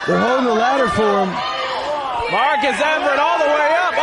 They're holding the ladder for him. Marcus Everett all the way up.